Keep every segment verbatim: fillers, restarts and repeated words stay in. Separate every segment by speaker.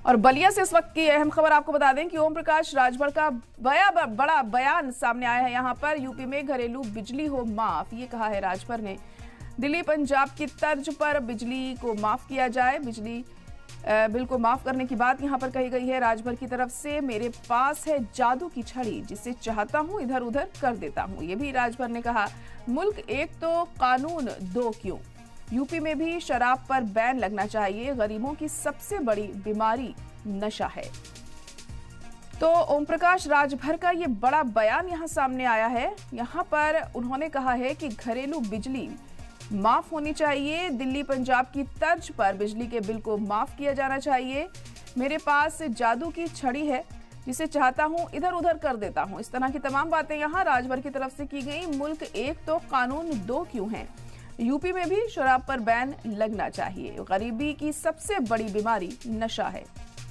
Speaker 1: और बलिया से इस वक्त की अहम खबर आपको बता दें कि ओम प्रकाश राजभर का बया बड़ा बयान सामने आया है। यहां पर यूपी में घरेलू बिजली हो माफ, ये कहा है राजभर ने। दिल्ली पंजाब की तर्ज पर बिजली को माफ किया जाए। बिजली बिल को माफ करने की बात यहां पर कही गई है राजभर की तरफ से। मेरे पास है जादू की छड़ी, जिसे चाहता हूं इधर उधर कर देता हूं, ये भी राजभर ने कहा। मुल्क एक तो कानून दो क्यों, यूपी में भी शराब पर बैन लगना चाहिए। गरीबों की सबसे बड़ी बीमारी नशा है। तो ओम प्रकाश राजभर का ये बड़ा बयान यहां सामने आया है। यहां पर उन्होंने कहा है कि घरेलू बिजली माफ होनी चाहिए। दिल्ली पंजाब की तर्ज पर बिजली के बिल को माफ किया जाना चाहिए। मेरे पास जादू की छड़ी है, जिसे चाहता हूं इधर उधर कर देता हूं। इस तरह की तमाम बातें यहां राजभर की तरफ से की गई। मुल्क एक तो कानून दो क्यों है, यूपी में भी शराब पर बैन लगना चाहिए। गरीबी की सबसे बड़ी बीमारी नशा है।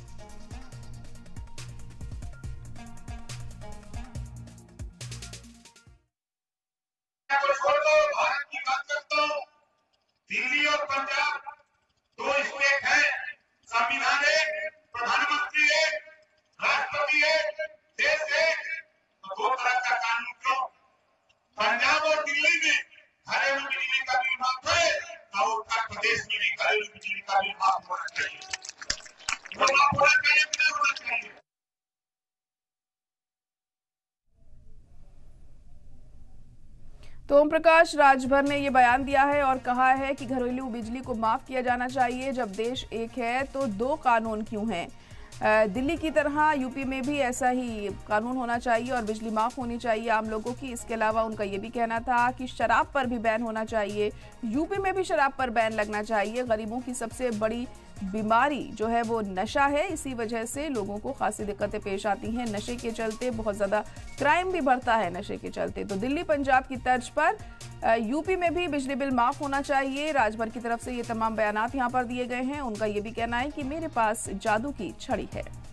Speaker 2: दिल्ली और पंजाब दो स्टेट है, संविधान एक, प्रधानमंत्री एक, राष्ट्रपति एक, देश एक, तो दो तरह का कानून क्यों? पंजाब और दिल्ली में घरेलू बिजली का बिल माफ है और उत्तर प्रदेश में भी घरेलू बिजली का बिल माफ होना चाहिए। वो माफ होना चाहिए, बिना होना चाहिए।
Speaker 1: तो ओम प्रकाश राजभर ने ये बयान दिया है और कहा है कि घरेलू बिजली को माफ किया जाना चाहिए। जब देश एक है तो दो कानून क्यों हैं? दिल्ली की तरह यूपी में भी ऐसा ही कानून होना चाहिए और बिजली माफ होनी चाहिए आम लोगों की। इसके अलावा उनका ये भी कहना था कि शराब पर भी बैन होना चाहिए। यूपी में भी शराब पर बैन लगना चाहिए। गरीबों की सबसे बड़ी बीमारी जो है वो नशा है। इसी वजह से लोगों को खासी दिक्कतें पेश आती हैं। नशे के चलते बहुत ज़्यादा क्राइम भी बढ़ता है नशे के चलते। तो दिल्ली पंजाब की तर्ज पर यूपी में भी बिजली बिल माफ होना चाहिए। राजभर की तरफ से ये तमाम बयानात यहाँ पर दिए गए हैं। उनका ये भी कहना है कि मेरे पास जादू की छड़ी है।